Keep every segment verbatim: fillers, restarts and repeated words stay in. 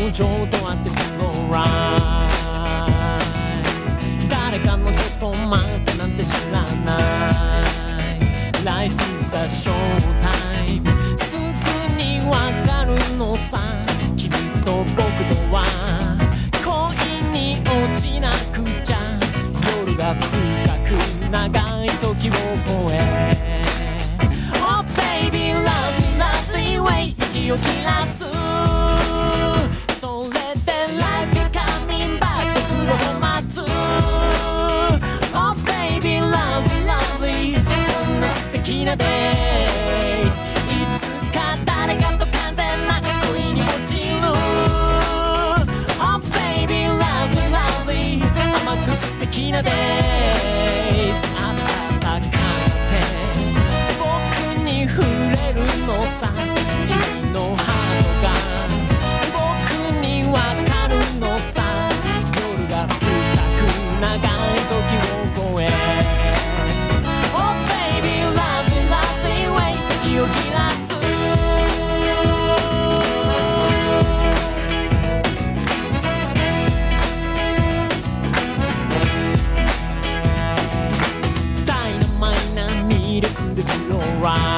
友情とあってフローライ誰かのこと待ってなんて知らない Life is a short time すぐにわかるのさ君と僕とは恋に落ちなくちゃ夜が深く長い時を超え Oh baby love lovely way 息を切らすそれで Life is coming back 僕を待つ Oh baby love lovely こんな素敵な days いつか誰かと完全な恋に落ちる Oh baby love lovely 甘く素敵な days 暖かくて僕に触れるのさ君のハートが僕にわかるのさ夜が深く長い時を超え Oh baby love lovely way 息を切らすダイナマイな魅力でフローラ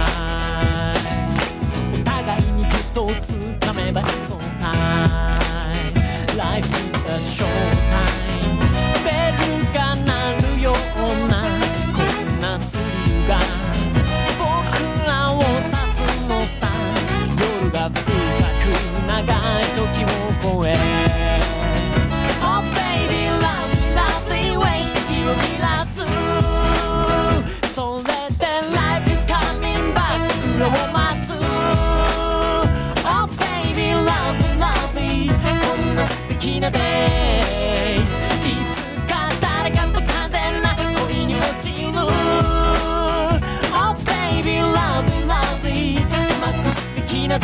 イお互いにきっとつかめばいそうタイム Life is a short time ベルが鳴るようなこんなスリルが僕らを指すのさ夜が深く長い時を超え Oh baby love lovely way 息を切らすそれで Life is coming back 僕らを待つ Oh baby love lovely こんな素敵な days いつか誰かと完全な恋に落ちる Oh baby love lovely 甘く素敵な days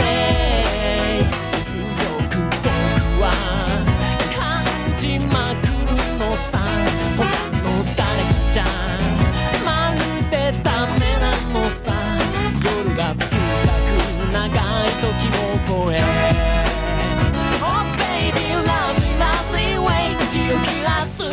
強く僕は感じまくるのさ他の誰かじゃまるでダメなのさ夜が深く長い時を超え Oh baby love lovely way 息を切らす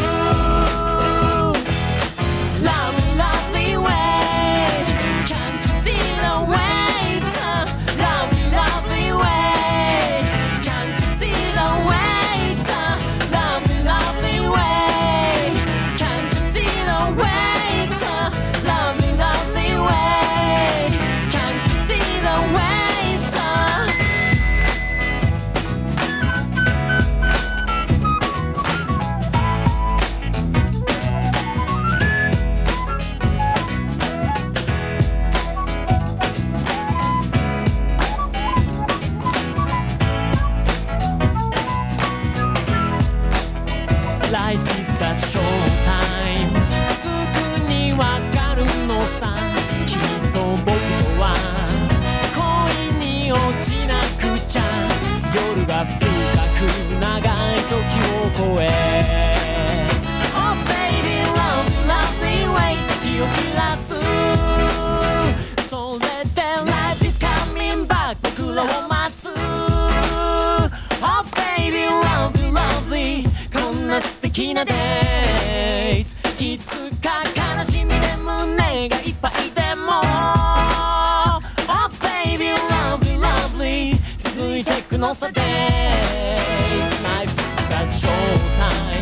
Love lovely way Can't you see the waves Love lovely way Can't you see the waves Love lovely way Can't you see the waves Love lovely way Can't you see the waves Life is a short time すぐにわかるのさ君と僕とは恋に落ちなくちゃ夜が深く長い時を超え Oh baby love lovely way 息を切らすそれで Life is coming back 僕らを待つ Oh baby love lovely こんな素敵な days いつか悲しみで胸がいっぱいでも Oh baby love lovely 続いてくのさ days Life is a short time